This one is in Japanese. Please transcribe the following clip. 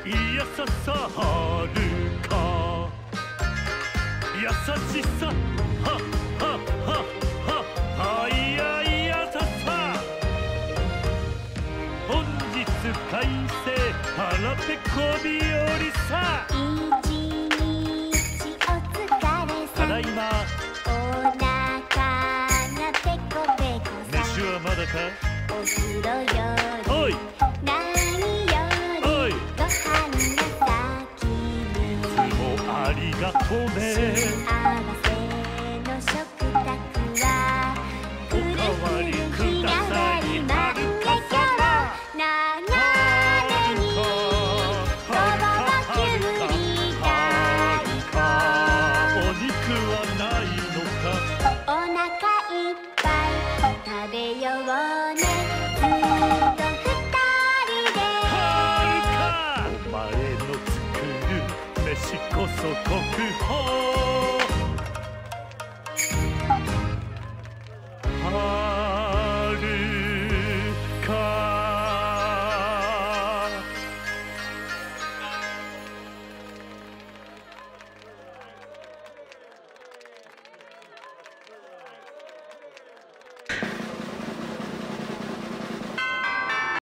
いやささはるか優しさはははははいやいやささ本日快晴腹ペコ日和さ一日お疲れさただいまお腹がペコペコさ飯はまだかお風呂よおいり何よりご飯が先にいつもありがとうね幸せの食卓はくるくる日替わり満月から長ネギごぼうきゅうり大根お肉はないのかお腹いっぱい食べようねずっと二人ではるかお前の作る飯こそ国宝